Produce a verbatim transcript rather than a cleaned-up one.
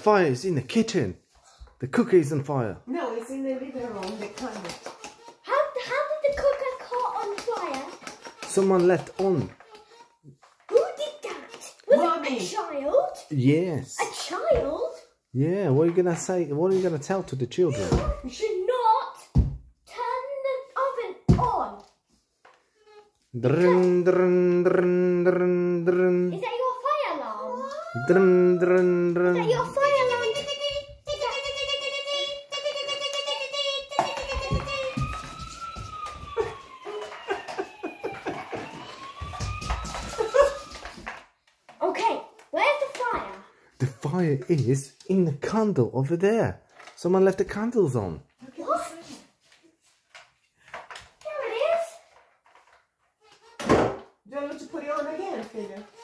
fire is in the kitchen. The cooker is on fire. No, it's in the living room, the candle. How, how did the cooker caught on fire? Someone left on. Who did that? Was Mommy. it a child? Yes. A child? Yeah, what are you gonna say? What are you gonna tell to the children? You should not turn the oven on. Drun, drun, drun, drun, drun. Is that your fire alarm? Drun, drun, drun. Is that your fire alarm? Okay, where's the fire? The fire is in the candle over there. Someone left the candles on. What? There it is. Do you want to put it on again, Philip?